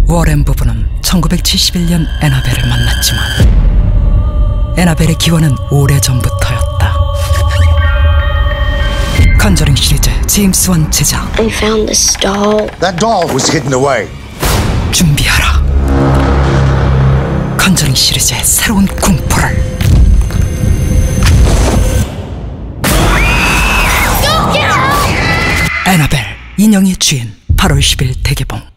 워렌 부부는 1971년 애나벨을 만났지만 애나벨의 기원은 오래전부터였다. 컨저링 시리즈 제임스 원 제작. I found this doll. That doll was hidden away. 준비하라. 컨저링 시리즈의 새로운 공포를. 애나벨 인형의 주인 8월 10일 대개봉.